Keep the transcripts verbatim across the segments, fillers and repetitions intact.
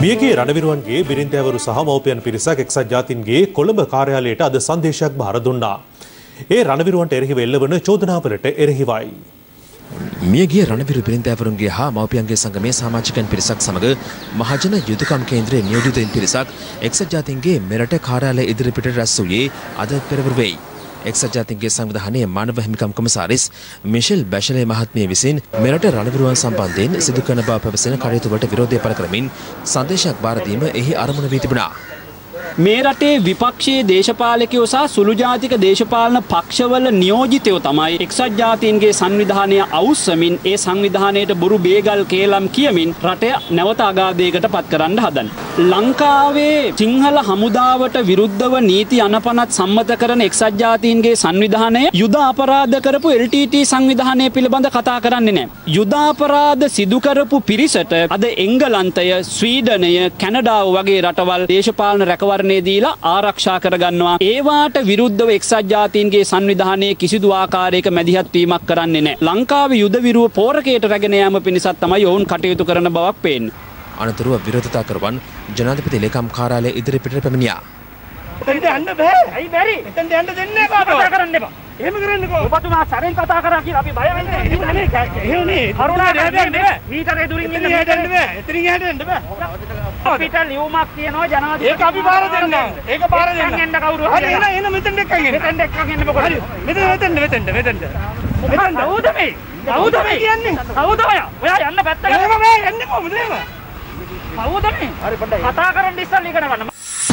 මියගිය රණවිරුවන්ගේ බිරින්දෑවරු සහ මව්පියන් පිරිසක් එක්සත් ජාතීන්ගේ කොළඹ කාර්යාලයට අද සංදේශයක් බාර දුන්නා. ඒ රණවිරුවන්ට එරෙහිව එල්ලවන චෝදනාවලට එරෙහිවයි. මියගිය රණවිරු බිරින්දෑවරුන්ගේ හා මව්පියන්ගේ සංගමයේ සමාජිකයන් පිරිසක් සමග මහජන යුදකම් කේන්ද්‍රයේ නියෝජිතයින් පිරිසක් එක්සත් ජාතීන්ගේ මෙරට කාර්යාලය ඉදිරිපිට රැස් වූයේ අද පෙරවරු වෙයි. එක්සත් ජාතීන්ගේ සංවිධානයේ මානව හිමිකම් කොමසාරිස් මිෂෙල් බැෂලේ මහත්මිය විසින් මෙරට රණවිරුවන් සම්බන්ධයෙන් සිදු කරන බව පැවසෙන කටයුතු වලට විරෝධය පළ කරමින් සංදේශයක් බාර දීම එහි අරමුණ වී තිබුණා. මේ රටේ විපක්ෂයේ දේශපාලකයෝ සහ සුළු ජාතික දේශපාලන පක්ෂවල නියෝජිතයෝ තමයි එක්සත් ජාතීන්ගේ සංවිධානය අවුස්සමින් ඒ සංවිධානයට බොරු බේගල් කේලම් කියමින් රට නැවත අගාධයකට පත් කරන්න හදන. ලංකාවේ සිංහල හමුදාවට විරුද්ධව නීති අනපනත් සම්මත කරන එක්සත් ජාතීන්ගේ සංවිධානය යුද අපරාධ කරපු එල් ටී ටී සංවිධානය පිළිබඳ කතා කරන්නේ නැහැ. යුද අපරාධ සිදු කරපු පිරිසට අද එංගලන්තය, ස්වීඩනය, කැනඩාව වගේ රටවල් දේශපාලන රැකවරණ දීලා ආරක්ෂා කරගන්නවා. ඒවාට විරුද්ධව එක්සත් ජාතීන්ගේ සංවිධානයේ කිසිදු ආකාරයක මැදිහත් වීමක් කරන්නේ නැහැ. ලංකාවේ යුද විරුව පෝරකයට රැගෙන යාම පිණිසත් තමයි ඔවුන් කටයුතු කරන බවක් පේන්නේ. අනතුරුව විරෝධතා කරවන් ජනාධිපති ලේකම් කාර්යාලය ඉදිරිපිට පැමිණියා. එතනට යන්න බෑ. ඇයි බැරි? එතනට යන්න දෙන්නේ නැහැ කතා කරන්න එපා. එහෙම කරන්නකෝ. ඔබතුමා සරෙන් කතා කරා කියලා අපි බය වෙන්නේ. එහෙම නෙමෙයි. එහෙම නෙමෙයි. කරුණා දෙන්න බෑ. ඊතරේ දුරින් ඉන්න මෙහෙට එන්න බෑ. එතනින් එහාට එන්න බෑ. අපිට ලියුමක් තියෙනවා ජනාධිපති. ඒක අපි බාර දෙන්න. ඒක බාර දෙන්න. එන්න කවුරු හරි. එන්න එන්න මෙතෙන් එක්කන් එන්න. මෙතෙන් එක්කන් එන්න මොකද? හරි. මෙතෙන් මෙතෙන් මෙතෙන් මෙතෙන්. මෙතෙන් කවුද මේ? කවුද මේ කියන්නේ? කවුද ඔයා? ඔයා යන්න පැත්තකට. එහෙම බෑ. යන්නේ කොහොමද එහෙම? කවුද මේ? හරි පොඩ්ඩක්. කතා කරන්න ඉස්සෙල්ලා ඉගෙන ගන්න.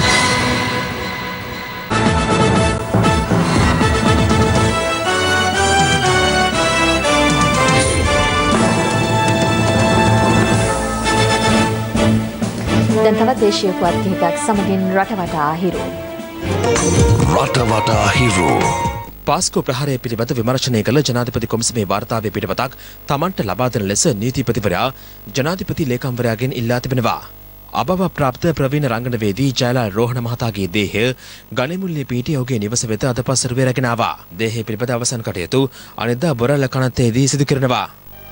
දැන් තවත් දේශීය පුවත් කිහිපයක් සමගින් රටවටා හිරු. රටවටා හිරු. පාස්කෝ ප්‍රහාරය පිළිබඳ විමර්ශනය කළ ජනාධිපති කොමිසමේ වාර්තාවේ පිටපතක් තමන්ට ලබා දෙන ලෙස නීතිපතිවරයා ජනාධිපති ලේකම්වරයාගෙන් ඉල්ලා තිබෙනවා. අභව ප්‍රාප්ත ප්‍රවීණ රංගනවේදී ජයලාල් රෝහණ මහතාගේ දේහය ගණිමුල්ලේ පිහිටි ඔහුගේ නිවස වෙත අද පස්වරුවේ රැගෙන ආවා. දේහය පිළිබඳ අවසන් කටයුතු අනිද්දා බොරැල්ල කනත්තේදී සිදු කරනවා.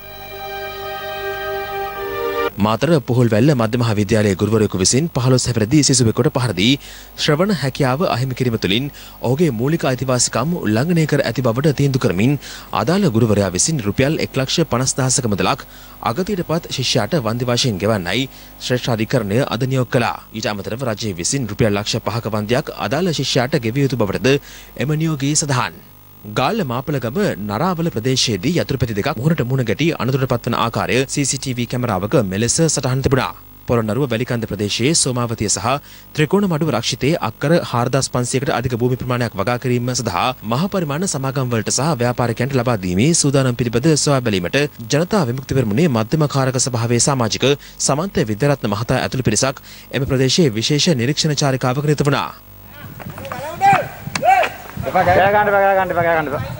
මාතර පුහුල්වැල්ල මධ්‍ය මහා විද්‍යාලයේ ගුරුවරයෙකු විසින් පහළොස් හැවිරිදි සිසුවෙකුට පහර දී ශ්‍රවණ හැකියාව අහිමි කිරීම තුළින් ඔහුගේ මූලික අයිතිවාසිකම් උල්ලංඝනය කර ඇති බවට තීන්දුව කරමින් අදාළ ගුරුවරයා විසින් රුපියල් එක් ලක්ෂ පනස් දහසක මුදලක් අගතියටපත් ශිෂ්‍යයාට වන්දි වශයෙන් ගෙවන්නයි ශ්‍රේෂ්ඨාධිකරණය අද නියෝග කළා. ඊට අමතරව රජය විසින් රුපියල් ලක්ෂ පහක වන්දියක් අදාළ ශිෂ්‍යයාට ගෙවිය යුතු බවටද එම නියෝගයේ සඳහන්. ගාල්ල මාපලගම නරාවල ප්‍රදේශයේදී යතුරුපැති දෙකක් මුහුණට මුහුණ ගැටි අනතුරට පත්වන ආකාරය සී සී ටී වී කැමරාවක මෙලෙස සටහන් තිබුණා. පොළොන්නරුව වැලිකන්ද ප්‍රදේශයේ සෝමාවතිය සහ ත්‍රිකෝණ මඩුව රක්ෂිතයේ අක්කර හාරදාස් පන්සියයකට අධික භූමි ප්‍රමාණයක් වගා කිරීම සඳහා මහ පරිමාණ සමාගම් වලට සහ ව්‍යාපාරිකයන්ට ලබා දීමේ සූදානම් පිළිබඳ සොයා බැලීමට ජනතා විමුක්ති පෙරමුණේ මධ්‍යම කාරක සභාවේ සමාජික සමන්ත විද්‍යාරත්න මහතා ඇතුළු පිරිසක් එම ප්‍රදේශයේ විශේෂ නිරීක්ෂණ චාරිකාවක නිරත වුණා. ගෑ ගන්න බෑ ගන්න බෑ ගන්න බෑ.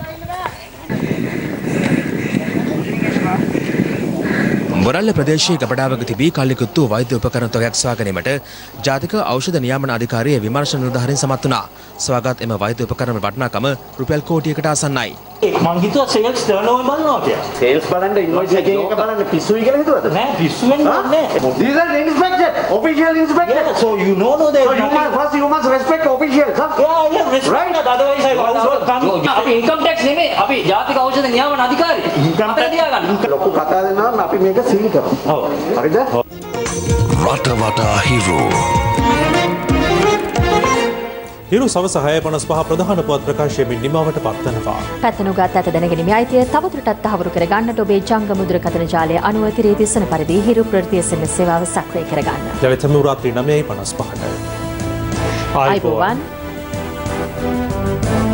බොරැල්ල ප්‍රදේශයේ ගබඩාවක තිබී කල්ලිකුත්තු වෛද්‍ය උපකරණ තොගයක් සොයා ගැනීමට ජාතික ඖෂධ නියාමන අධිකාරිය විමර්ශන නිලධාරීන් සමත් වුණා. සොයාගත් එම වෛද්‍ය උපකරණ වටිනාකම රුපියල් කෝටියකට ආසන්නයි. මං හිතුවා සේල්ස් ටර්නෝවර් බලනවා කියලා. සේල්ස් බලන්න ඉන්වොයිස් එකේ එක බලන්න පිස්සුයි කියලා හිතුවද? නෑ පිස්සු වෙන්නේ නැහැ. These are inspected, official inspected. Yeah, so you know no that. So you must first you must respect officials, huh? Yeah, yeah, respect. Right. Otherwise I won't come. අපි income tax නෙමෙයි. අපි ජාතික ඖෂධ නියාමන අධිකාරිය. income tax තියාගන්න. ලොකු කතා දෙනවා නම් අපි මේක සීල් කරමු. ඔව්. හරිද? රටවටා හිරු. හිරු සවස හය පනස් පහ ප්‍රධාන පුවත් ප්‍රකාශයමින් නිමාවට පත්වනවා. පැත්තනුගත් ඇත දැනගැනීමේ අයිතිය තවදුරටත් තහවුරු කර ගන්නට ඔබේ ජංගම දුරකථන ජාලය අනුව තිරේ දිස්සන පරිදි හිරු ප්‍රවෘත්ති එස් එම් එස් සේවාව සක්‍රිය කර ගන්න. යලිතම රාත්‍රී නවයයි පනස් පහට. ආයිබෝවන්.